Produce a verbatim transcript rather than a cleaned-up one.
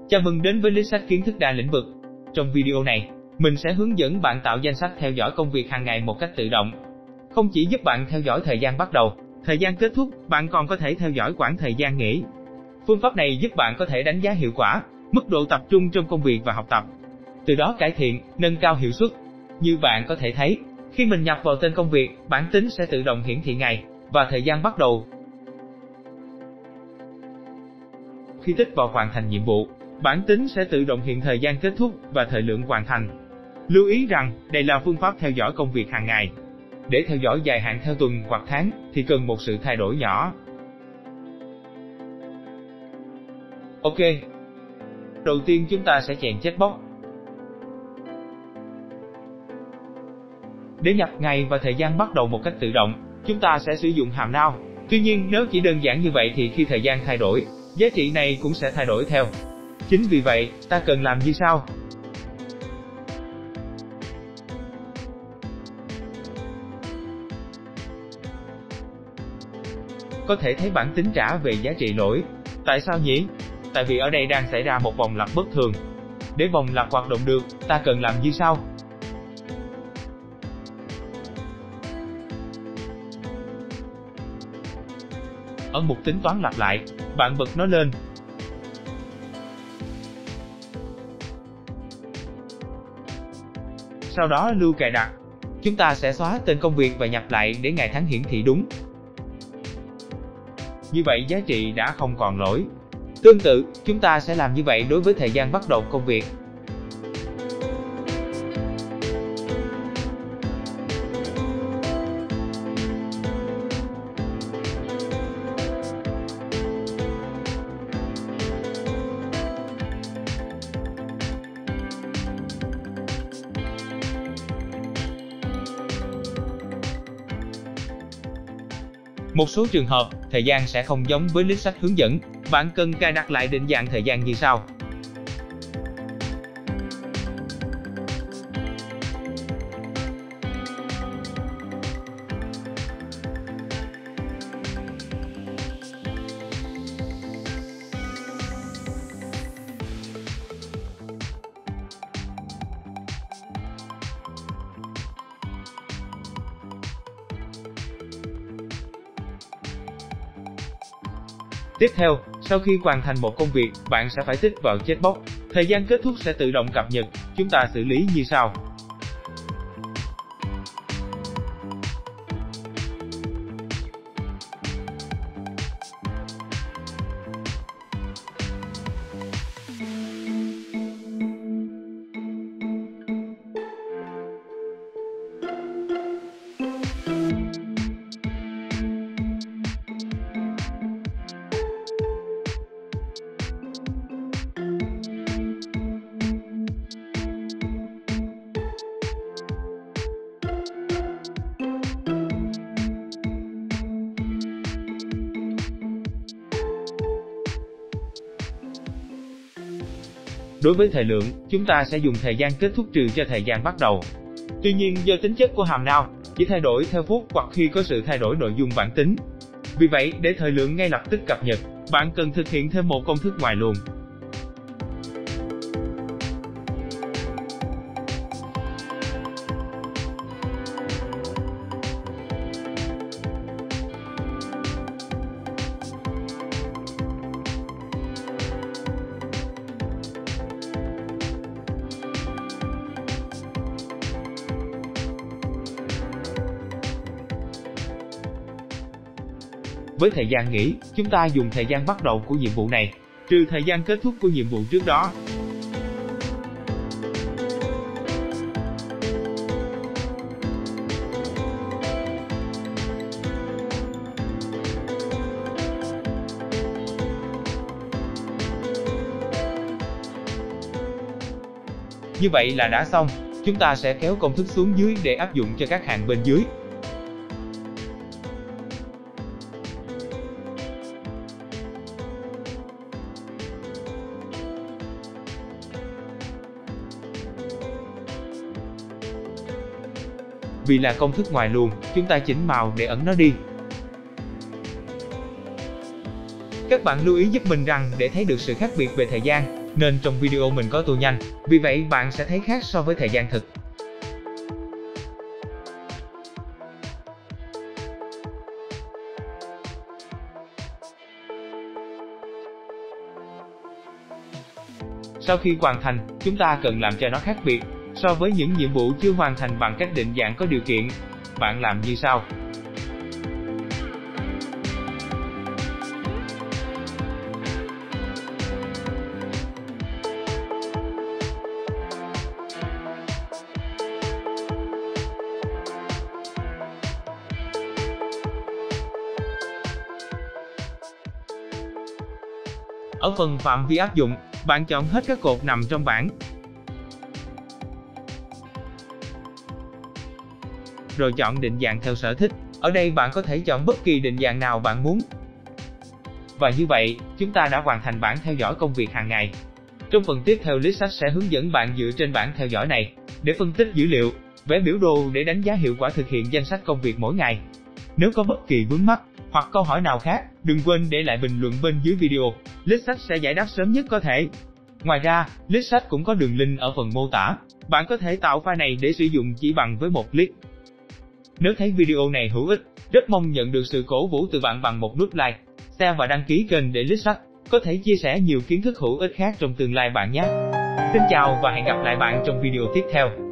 Chào mừng đến với list sách kiến thức đa lĩnh vực. Trong video này, mình sẽ hướng dẫn bạn tạo danh sách theo dõi công việc hàng ngày một cách tự động. Không chỉ giúp bạn theo dõi thời gian bắt đầu, thời gian kết thúc, bạn còn có thể theo dõi quãng thời gian nghỉ. Phương pháp này giúp bạn có thể đánh giá hiệu quả, mức độ tập trung trong công việc và học tập. Từ đó cải thiện, nâng cao hiệu suất. Như bạn có thể thấy, khi mình nhập vào tên công việc, bảng tính sẽ tự động hiển thị ngày và thời gian bắt đầu. Khi tích vào hoàn thành nhiệm vụ, bảng tính sẽ tự động hiện thời gian kết thúc và thời lượng hoàn thành. Lưu ý rằng, đây là phương pháp theo dõi công việc hàng ngày. Để theo dõi dài hạn theo tuần hoặc tháng, thì cần một sự thay đổi nhỏ. Ok. Đầu tiên chúng ta sẽ chèn checkbox. Để nhập ngày và thời gian bắt đầu một cách tự động, chúng ta sẽ sử dụng hàm now. Tuy nhiên, nếu chỉ đơn giản như vậy thì khi thời gian thay đổi, giá trị này cũng sẽ thay đổi theo. Chính vì vậy, ta cần làm như sau. Có thể thấy bảng tính trả về giá trị lỗi. Tại sao nhỉ? Tại vì ở đây đang xảy ra một vòng lặp bất thường. Để vòng lặp hoạt động được, ta cần làm như sau. Ở mục tính toán lặp lại, bạn bật nó lên. Sau đó lưu cài đặt. Chúng ta sẽ xóa tên công việc và nhập lại để ngày tháng hiển thị đúng. Như vậy giá trị đã không còn lỗi. Tương tự, chúng ta sẽ làm như vậy đối với thời gian bắt đầu công việc. Một số trường hợp, thời gian sẽ không giống với list sách hướng dẫn, bạn cần cài đặt lại định dạng thời gian như sau. Tiếp theo, sau khi hoàn thành một công việc, bạn sẽ phải tích vào checkbox. Thời gian kết thúc sẽ tự động cập nhật. Chúng ta xử lý như sau. Đối với thời lượng, chúng ta sẽ dùng thời gian kết thúc trừ cho thời gian bắt đầu. Tuy nhiên, do tính chất của hàm now, chỉ thay đổi theo phút hoặc khi có sự thay đổi nội dung bảng tính. Vì vậy, để thời lượng ngay lập tức cập nhật, bạn cần thực hiện thêm một công thức ngoài luồng. Với thời gian nghỉ, chúng ta dùng thời gian bắt đầu của nhiệm vụ này, trừ thời gian kết thúc của nhiệm vụ trước đó. Như vậy là đã xong. Chúng ta sẽ kéo công thức xuống dưới để áp dụng cho các hàng bên dưới. Vì là công thức ngoài luồng, chúng ta chỉnh màu để ẩn nó đi. Các bạn lưu ý giúp mình rằng để thấy được sự khác biệt về thời gian, nên trong video mình có tua nhanh, vì vậy bạn sẽ thấy khác so với thời gian thực. Sau khi hoàn thành, chúng ta cần làm cho nó khác biệt so với những nhiệm vụ chưa hoàn thành bằng cách định dạng có điều kiện. Bạn làm như sau. Ở phần phạm vi áp dụng, bạn chọn hết các cột nằm trong bảng. Rồi chọn định dạng theo sở thích. Ở đây bạn có thể chọn bất kỳ định dạng nào bạn muốn. Và như vậy, chúng ta đã hoàn thành bảng theo dõi công việc hàng ngày. Trong phần tiếp theo, LeadSac sẽ hướng dẫn bạn dựa trên bảng theo dõi này để phân tích dữ liệu, vẽ biểu đồ để đánh giá hiệu quả thực hiện danh sách công việc mỗi ngày. Nếu có bất kỳ vướng mắc hoặc câu hỏi nào khác, đừng quên để lại bình luận bên dưới video, LeadSac sẽ giải đáp sớm nhất có thể. Ngoài ra, LeadSac cũng có đường link ở phần mô tả, bạn có thể tạo file này để sử dụng chỉ bằng với một click. Nếu thấy video này hữu ích, rất mong nhận được sự cổ vũ từ bạn bằng một nút like, share và đăng ký kênh để LeadSac có thể chia sẻ nhiều kiến thức hữu ích khác trong tương lai bạn nhé. Xin chào và hẹn gặp lại bạn trong video tiếp theo.